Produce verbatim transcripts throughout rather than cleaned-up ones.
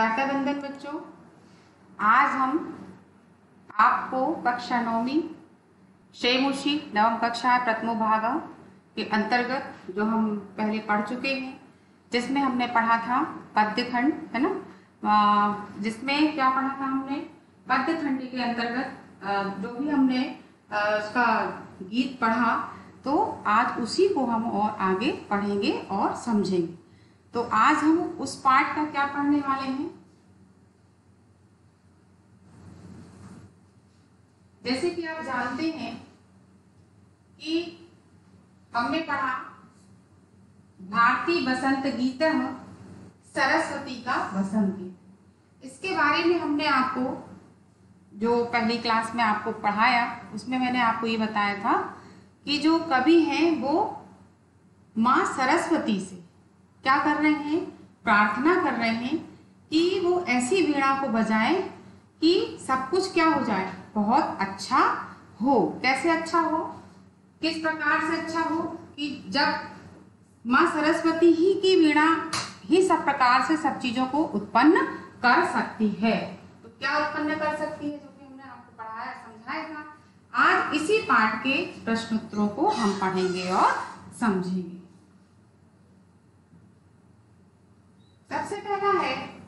प्रातः वंदन बच्चों। आज हम आपको कक्षा नौवीं शेमुषी नवम कक्षा प्रथमो भाग के अंतर्गत जो हम पहले पढ़ चुके हैं, जिसमें हमने पढ़ा था पद्य खंड, है ना। जिसमें क्या पढ़ा था हमने, पद्य खंड के अंतर्गत जो भी हमने उसका गीत पढ़ा, तो आज उसी को हम और आगे पढ़ेंगे और समझेंगे। तो आज हम उस पाठ का क्या पढ़ने वाले हैं। जैसे कि आप जानते हैं कि हमने पढ़ा भारतीय बसंत गीत सरस्वती का बसंत गीत। इसके बारे में हमने आपको जो पहली क्लास में आपको पढ़ाया, उसमें मैंने आपको ये बताया था कि जो कवि हैं वो माँ सरस्वती से क्या कर रहे हैं, प्रार्थना कर रहे हैं कि वो ऐसी वीणा को बजाएं कि सब कुछ क्या हो जाए, बहुत अच्छा हो। कैसे अच्छा हो, किस प्रकार से अच्छा हो कि जब माँ सरस्वती ही की वीणा ही सब प्रकार से सब चीजों को उत्पन्न कर सकती है। तो क्या उत्पन्न कर सकती है, जो कि हमने आपको पढ़ाया समझाया था। आज इसी पाठ के प्रश्नोत्तरों को हम पढ़ेंगे और समझेंगे। सबसे पहला है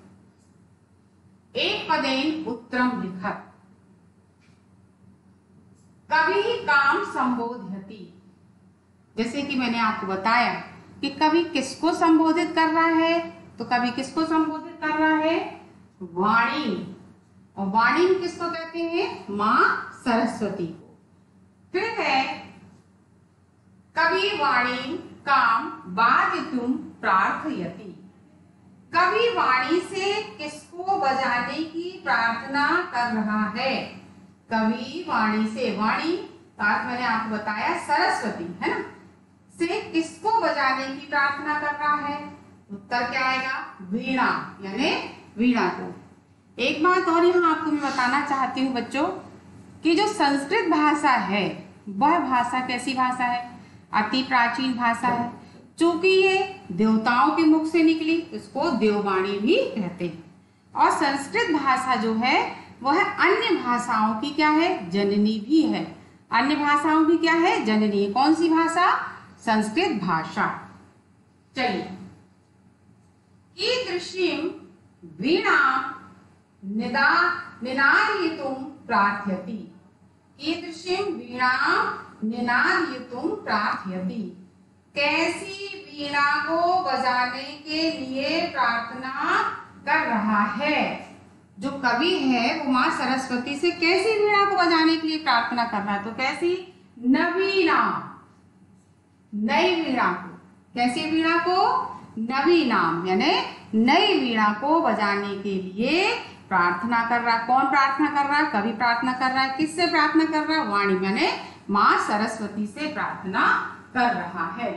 एक पदेन उत्तरम लिखत, कवि काम संबोधयति। जैसे कि मैंने आपको बताया कि कवि किसको संबोधित कर रहा है, तो कवि किसको संबोधित कर रहा है, वाणी। और वाणी किसको कहते हैं, माँ सरस्वती को। फिर है कवि वाणी काम वादितुम प्रार्थयति। कवि वाणी से किसको बजाने की प्रार्थना कर रहा है, कवि वाणी से, वाणी का मैंने आपको बताया सरस्वती, है ना, से किसको बजाने की प्रार्थना कर रहा है। उत्तर क्या आएगा, वीणा, यानी वीणा को। एक बात और यहाँ आपको मैं बताना चाहती हूँ बच्चों कि जो संस्कृत भाषा है वह भाषा कैसी भाषा है, अति प्राचीन भाषा है। चूंकि ये देवताओं के मुख से निकली, इसको देववाणी भी कहते हैं। और संस्कृत भाषा जो है वह अन्य भाषाओं की क्या है, जननी भी है। अन्य भाषाओं की क्या है, जननी। कौन सी भाषा, संस्कृत भाषा। चलिए, कीदृशीं वीणा निदा निनादयितुं प्रार्थयति। कीदृशीं वीणा निनादयितुं प्रार्थयति। कैसी वीणा को बजाने के लिए प्रार्थना कर रहा है। जो कवि है वो माँ सरस्वती से कैसी वीणा को बजाने के लिए प्रार्थना कर रहा है, तो कैसी, नवीना, नई वीणा को। कैसी वीणा को, नवीनाम, यानी नई वीणा को बजाने के लिए प्रार्थना कर रहा। कौन प्रार्थना कर रहा है, कवि प्रार्थना कर रहा है। किससे प्रार्थना कर रहा है, वाणी, यानी माँ सरस्वती से प्रार्थना कर रहा है।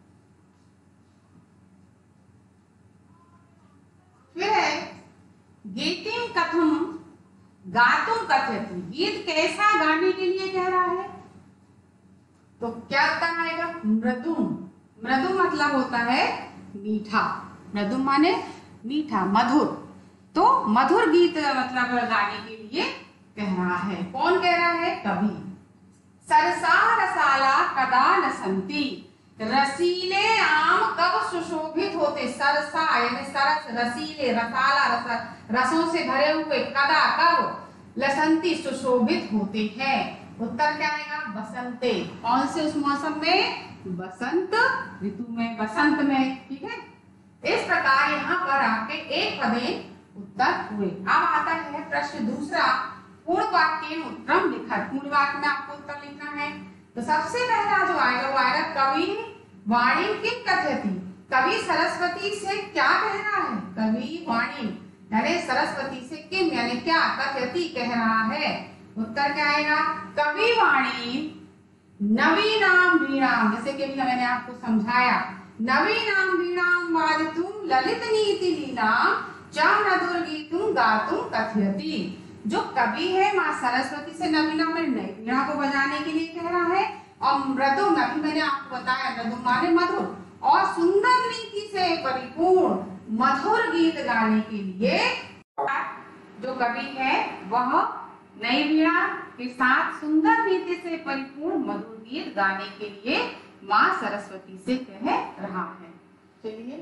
फिर है गीतिम कथम गातुम कथयति। गीत कैसा गाने के लिए कह रहा है, तो क्या उत्तर आएगा, मृदुम। मृदुम मतलब होता है मीठा, मृदुम माने मीठा, मधुर। तो मधुर गीत मतलब गाने के लिए कह रहा है। कौन कह रहा है, कवि। सरसा रसाला कदा न संति। रसीले आम कब सुशोभित होते। सरसा यानी सरस, रसीले, रसाला रस, रसों से भरे हुए, कदा कब, लसंती सुशोभित होते हैं। उत्तर क्या आएगा, बसंते। कौन से उस मौसम में, बसंत ऋतु में, बसंत में। ठीक है, इस प्रकार यहाँ पर आपके एक पदे उत्तर हुए। अब आता है प्रश्न दूसरा, पूर्ण वाक्य उत्तरम लिखत। पूर्ण वाक्य में आपको उत्तर लिखना है। तो सबसे पहला जो आएगा वो आएगा कवि वाणी किम कथयति। कवि सरस्वती से क्या कह रहा है, कवि वाणी यानी सरस्वती से किम यानी क्या, कथयति कह रहा है। उत्तर क्या आएगा, कवि वाणी नवीनाम वीणाम। जैसे कि अभी मैंने आपको समझाया, नवीनाम वीणाम वादितुम ललित नीति लीलाम च मधुर गीतुम गातुम कथयति। जो कवि है माँ सरस्वती से नवीना में नई वीणा को बजाने के लिए कह रहा है। और मृदु, अभी मैंने आपको बताया मृदु माने मधुर, और सुंदर नीति से परिपूर्ण मधुर गीत गाने के लिए जो कवि है वह नई वीणा के साथ सुंदर नीति से परिपूर्ण मधुर गीत गाने के लिए माँ सरस्वती से कह रहा है। चलिए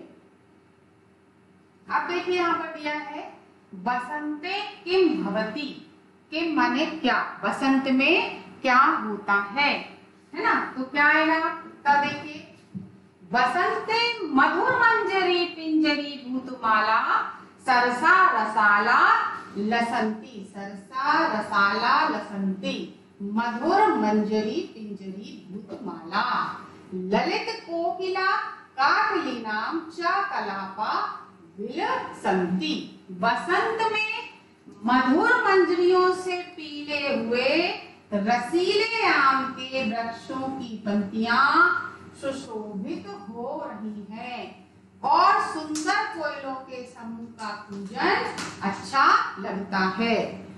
अब देखिए यहाँ पर दिया है बसंते किम भवति। किम माने क्या, बसंत में क्या होता है, है ना। तो क्या आएगा, तब देखिए बसंते मधुर मंजरी पिंजरी भूतमाला सरसा रसाला लसंती। सरसा रसाला लसंती मधुर मंजरी पिंजरी भूतमाला ललित कोकिला काकलीनाम च कलापा विलसंती। बसंत में मधुर मंजरियों से पीले हुए रसीले आम के वृक्षों की पंक्तियां सुशोभित हो रही हैं और सुंदर कोयलों के समूह का पूजन अच्छा लगता है।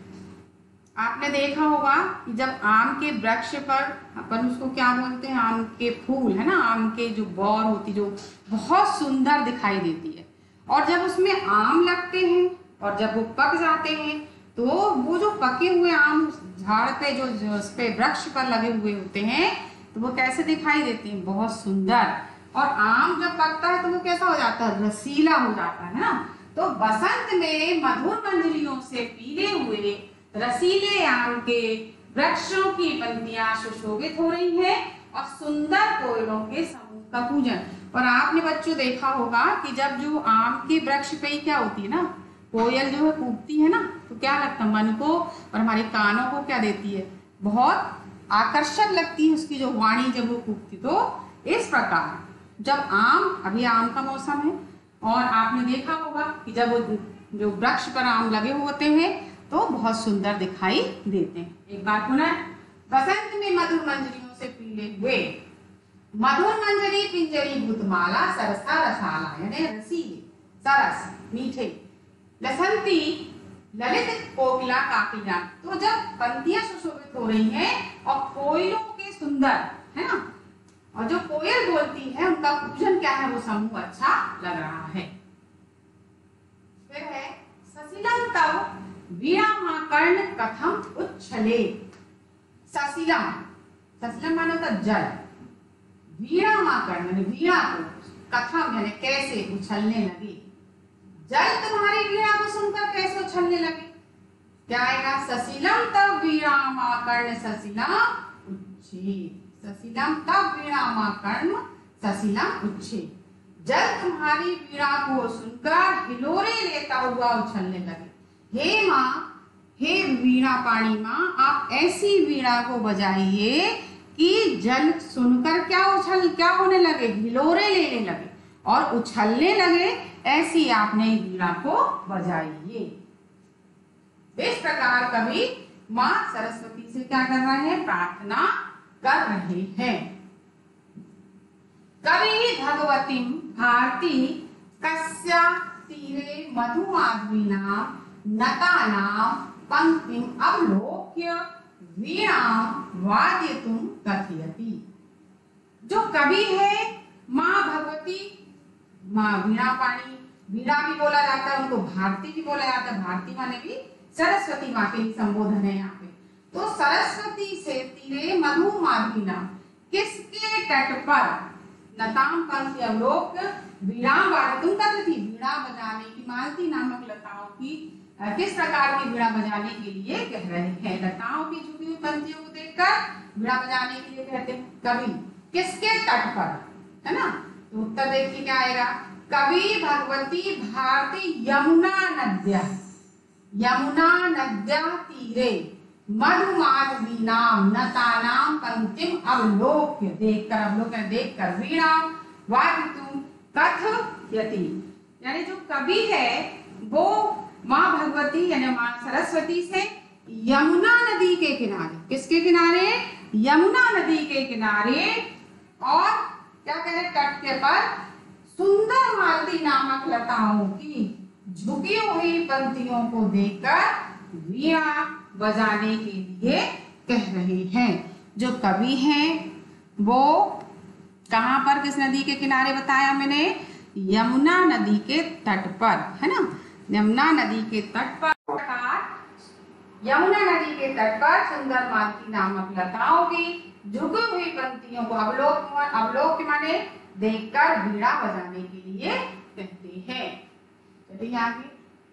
आपने देखा होगा कि जब आम के वृक्ष पर अपन उसको क्या बोलते हैं, आम के फूल, है ना, आम के जो बौर होती जो बहुत सुंदर दिखाई देती है, और जब उसमें आम लगते हैं और जब वो पक जाते हैं तो वो जो पके हुए आम झाड़ पे जो, जो उस पे वृक्ष पर लगे हुए होते हैं तो वो कैसे दिखाई देते हैं, बहुत सुंदर। और आम जब पकता है तो वो कैसा हो जाता है, रसीला हो जाता है ना। तो बसंत में मधुर मंजरियों से पीले हुए रसीले आम के वृक्षों की पंक्तियां सुशोभित हो रही हैं और सुंदर कोयलों के समूह का पूजन। और आपने बच्चों देखा होगा कि जब जो आम के वृक्ष पे ही क्या होती है ना, कोयल जो है कूकती है ना, तो क्या लगता है, मन को और हमारे कानों को क्या देती है, बहुत आकर्षक लगती है उसकी जो वाणी जब वो कूकती। तो इस प्रकार जब आम, अभी आम का मौसम है और आपने देखा होगा कि जब वो जो वृक्ष पर आम लगे होते हैं तो बहुत सुंदर दिखाई देते हैं। एक बार पुनः, बसंत में मधुर मंजरियों से पीले हुए मधुर मंजरी पिंजरी भूतमाला सरसा रसाला यानी रसीले सरस मीठे लसंती ललित कोकिला काकिला। तो जब पंक्तियां सुशोभित हो रही हैं और कोयलों के सुंदर, है ना, और जो कोयल बोलती है उनका पूजन क्या है, वो समूह अच्छा लग रहा है। फिर है ससिलम तव वीणा कर्ण कथम उच्छले। ससिलम, ससिलम माने होता जल, वीणा कर्ण वीणा को, कथम यानी कैसे उछलने लगे। जल तुम्हारी वीणा को सुनकर कैसे उछलने लगे, क्या आएगा, ससिलम तव वीणा कर्ण ससिलम उच्छे। ससिलम तब वीणा कर्ण ससिलम उच्छे। जल तुम्हारी वीणा को सुनकर हिलोरे लेता हुआ उछलने लगे। हे माँ, हे वीणा पाणी माँ, आप ऐसी वीणा को बजाइए कि जल सुनकर क्या उछल क्या होने लगे, हिलोरे लेने लगे और उछलने लगे, ऐसी आपने वीणा को बजाइए। इस प्रकार कवि माँ सरस्वती से क्या कर रहे हैं, प्रार्थना कर रहे हैं। कवि भगवती भारती कस्या तीरे मधुमाधवीना नतानां पंक्तिम अवलोक्य वीणां वादयितुं कथयति। जो कवि है माँ भगवती, माँ वीणा पाणी, वीणा भी बोला जाता है उनको, भारती भी बोला जाता है, भारती माने भी सरस्वती माँ के संबोधन है यहाँ पे। तो सरस्वती से तीरे मधुमाधवीना, किसके तट पर, नताम पंक्ति अवलोक्य वीणा वादयितुं कथयति, वीणा बजाने की, मालती नामक लताओं की किस प्रकार की वीणा बजाने के लिए कह रहे हैं। लताओं की झुकी हुई पंक्तियों को देखकर वीणा बजाने के लिए कहते हैं। कवि किसके तट पर, है ना, तो उत्तर देखिए क्या आएगा, कवि भगवती भारती यमुना नद्या, यमुना नद्या तीरे मधुमाधवीनां नतानां पंक्तिम अवलोक्य, देखकर, अवलोकन देखकर, वीणा वादयितुं कथयति। यानी जो कवि है वो माँ भगवती यानी माँ सरस्वती से यमुना नदी के किनारे, किसके किनारे, यमुना नदी के किनारे, और क्या कह रहे, तट के पर सुंदर मालती नामक लताओं की झुकी हुई पंक्तियों को देखकर वीणा बजाने के लिए कह रहे हैं। जो कवि हैं वो कहाँ पर, किस नदी के किनारे बताया मैंने, यमुना नदी के तट पर, है ना, यमुना नदी के तट पर यमुना नदी के तट पर सुंदर मालती नामक लताओं की झुकी हुई पंक्तियों को अवलोक अवलोक माने देखकर वीणा बजाने के लिए कहते हैं। चलिए आगे।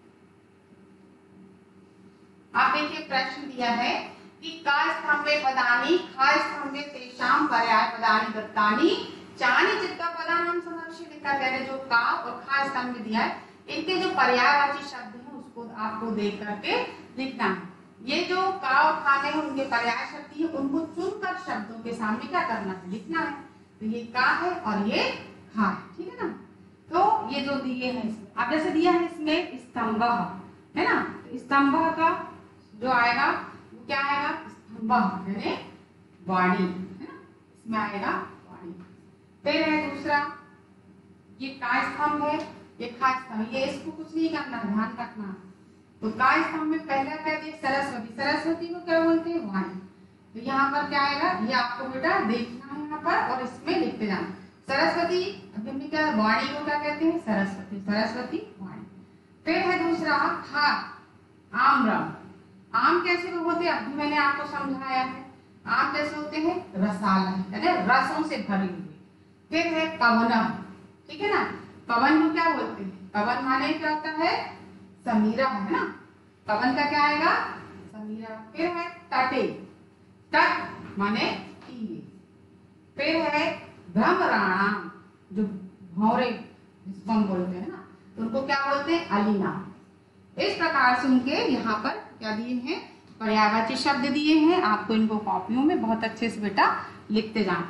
आप देखिए प्रश्न दिया है कि का स्तंभे पदानि खा स्तंभे तेषां पर्याय पदानि दत्तानि चानि चित्त पदानां संरक्षित लिखा गया है। जो का और खा स्तंभ दिया है इनके जो पर्यायवाची शब्द हैं उसको आपको देख करके लिखना है। ये जो का और खा में उनके पर्याय शब्द है उनको चुनकर शब्दों के सामने क्या करना है, लिखना है। तो ये का है और ये खा है, ठीक है ना। तो ये जो दिए हैं इसमें अब जैसे दिया है इसमें स्तंभ है ना, तो स्तंभ का जो आएगा वो क्या आएगा, स्तंभ यानी वाणी है ना, इसमें आएगा वाणी। फिर है दूसरा ये का स्तंभ है, ये खा स्तंभ, ये इसको कुछ नहीं करना, ध्यान रखना। तो का स्तंभ में पहला क्या दिया सरस्वती, सरस्वती को क्या बोलते हैं वाणी। तो यहाँ पर क्या आएगा ये आपको बेटा देखना है यहाँ पर और इसमें लिखते जाना। सरस्वती अभी हमने क्या वाणी को क्या कहते हैं सरस्वती, सरस्वती वाणी। फिर है दूसरा खा आम्रम, आम कैसे होते हैं अभी मैंने आपको समझाया है। आम कैसे होते हैं रसाल यानी रसों से भरे हुए। फिर है पवनम, ठीक है ना, पवन को क्या बोलते हैं, पवन माने क्या होता है समीरा है ना, पवन का क्या आएगा समीरा। फिर है तटे, तट माने तीरे। फिर है भ्रमराणाम जो भौरे जिसको हम बोलते हैं ना, तो उनको क्या बोलते हैं अलीना। इस प्रकार से उनके यहाँ पर क्या दिए हैं पर्यायवाची शब्द दिए हैं। आपको इनको कॉपियों में बहुत अच्छे से बेटा लिखते जाना।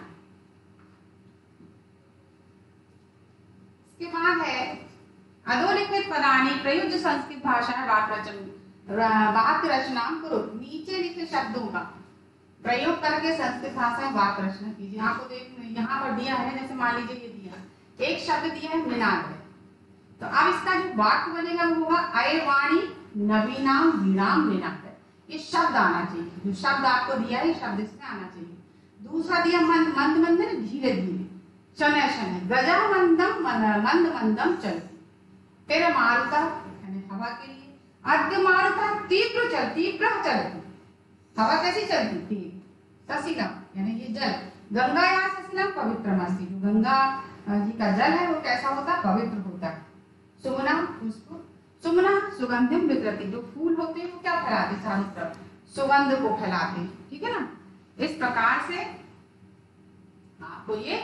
इसके बाद है अधोलिखित पदानि प्रयुक्त संस्कृत भाषा वाक्य रचना वाक्य रचना करो। नीचे लिखे शब्दों का प्रयोग करके संस्कृत भाषा में वाक्य रचना कीजिए। आपको देख यहाँ पर दिया है, जैसे मान लीजिए ये दिया एक शब्द दिया है निनाद है, तो अब इसका जो वाक्य बनेगा वो होगा अयवाणी नवीनाम वीणाम निनाद। ये शब्द आना चाहिए, जो शब्द आपको दिया है शब्द इसमें आना चाहिए। दूसरा दिया मंद मंद मंद धीरे धीरे, शनय शनय, गजा मंदम मंद मंदम चलती। फिर मारुता यानी हवा के लिए, अद्य मारुता तीव्र चल तीव्र चलती, हवा कैसी चलती थी ससीलम यानी ये जल। गंगा या ससीलम पवित्रमस्ति, जो गंगा जी का जल है वो कैसा होता है पवित्र होता है। सुमना पुष्प, सुमना सुगंधिम विकृति, जो फूल होते हैं वो क्या फैलाते चारों तरफ सुगंध को फैलाते, ठीक है ना। इस प्रकार से आपको ये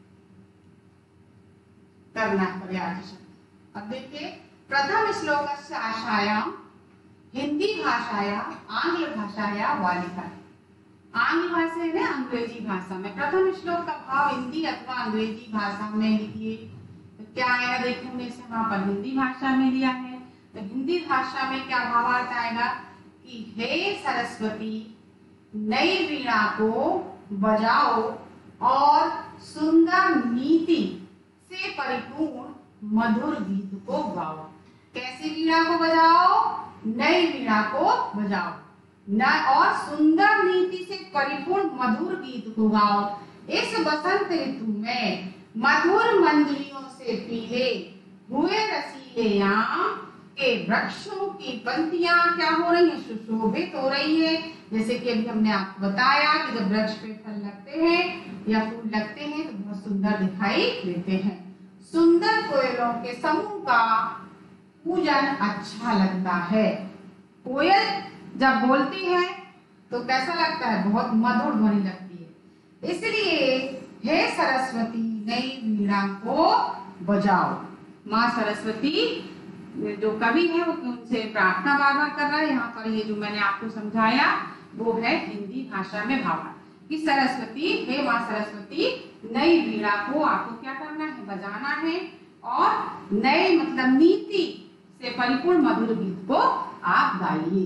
करना है पर्यायवाची शब्द। अब देखिए प्रथम श्लोकस्य आशायाम हिंदी भाषाया आंग्ल भाषाया वालिका। आंग्ल भाषा है अंग्रेजी भाषा में, प्रथम श्लोक का भाव हिंदी अथवा अंग्रेजी भाषा में लिखिए। तो क्या आएगा देखिए हमने इसे वहां पर हिंदी भाषा में लिया है, तो हिंदी भाषा में क्या भावार्थ आएगा कि हे सरस्वती नई वीणा को बजाओ और सुंदर नीति से परिपूर्ण मधुर गीत को गाओ। कैसी वीणा को बजाओ, नई वीणा को बजाओ न और सुंदर नीति से परिपूर्ण मधुर गीत को गाओ। इस बसंत ऋतु में मधुर मंजरियों से पीले हुए रसीले आम के वृक्षों की पंक्तियां क्या हो रही है सुशोभित हो रही है। जैसे कि अभी हमने आपको बताया कि जब वृक्ष पे फल लगते हैं या फूल लगते हैं तो बहुत सुंदर दिखाई देते हैं। सुंदर कोयलों के समूह का पूजन अच्छा लगता है। कोयल जब बोलती है तो कैसा लगता है, बहुत मधुर ध्वनि लगती है। इसलिए हे सरस्वती नई वीणा को बजाओ। माँ सरस्वती जो कवि है वो उनसे प्रार्थना बार बार कर रहा है। यहाँ पर ये जो मैंने आपको समझाया वो है हिंदी भाषा में भावार्थ कि सरस्वती हे माँ सरस्वती नई वीणा को आपको क्या करना है बजाना है और नए मतलब नीति से परिपूर्ण मधुर गीत को आप गाइए।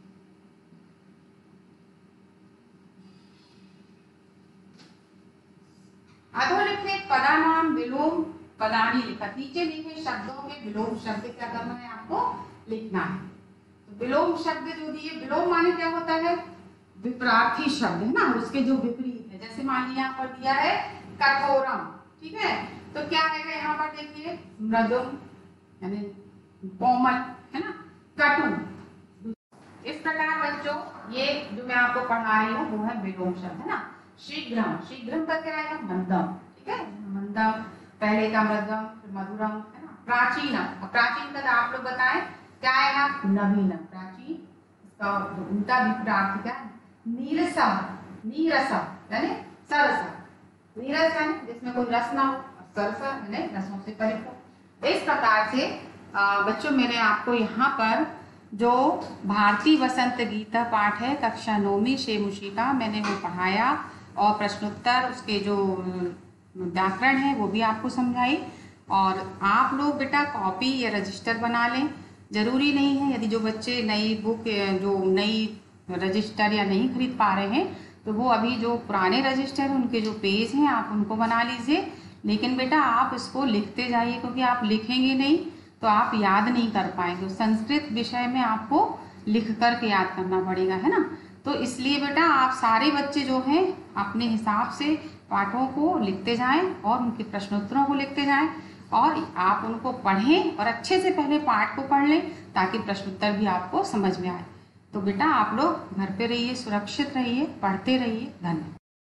अधोलिखित पदानाम विलोम पदानी लिखा। नीचे लिखे शब्दों में विलोम शब्द क्या करना है आपको लिखना है। तो विलोम शब्द जो दिए, विलोम माने क्या होता है विपरार्थी शब्द है ना, उसके जो विपरीत है। जैसे मान लिया यहाँ पर दिया है कठोरम, ठीक है, तो क्या आएगा यहाँ पर देखिए मृदुम यानी कोमल है ना, कटु। इस प्रकार बच्चों ये जो मैं आपको पढ़ा रही हूँ वो है विलोम शब्द, है ना। शीघ्रम, शीघ्रम का क्या आएगा? मंदम, ठीक है। मंदम पहले का मध्यम, फिर मधुरम, है ना। प्राचीनम, और प्राचीन का आप लोग बताएं क्या आएगा? नवीनम। प्राचीन, इसका उल्टा विपरीत क्या है? नीरसम, नीरसम यानी सरस। नीरस यानी जिसमें कोई रस ना हो, सरस यानी रसों से परिपूर्ण। इस प्रकार से आ, बच्चों मैंने आपको यहाँ पर जो भारतीय वसंत गीता पाठ है कक्षा नौवीं शेमुशी का मैंने वो पढ़ाया, और प्रश्नोत्तर उसके जो व्याकरण है वो भी आपको समझाई। और आप लोग बेटा कॉपी या रजिस्टर बना लें, जरूरी नहीं है यदि जो बच्चे नई बुक जो नई रजिस्टर या नहीं खरीद पा रहे हैं तो वो अभी जो पुराने रजिस्टर उनके जो पेज हैं आप उनको बना लीजिए। लेकिन बेटा आप इसको लिखते जाइए, क्योंकि आप लिखेंगे नहीं तो आप याद नहीं कर पाएंगे। संस्कृत विषय में आपको लिख करके याद करना पड़ेगा, है ना। तो इसलिए बेटा आप सारे बच्चे जो हैं अपने हिसाब से पाठों को लिखते जाएं और उनके प्रश्नोत्तरों को लिखते जाएं, और आप उनको पढ़ें और अच्छे से पहले पाठ को पढ़ लें ताकि प्रश्नोत्तर भी आपको समझ में आए। तो बेटा आप लोग घर पे रहिए, सुरक्षित रहिए, पढ़ते रहिए। धन्यवाद।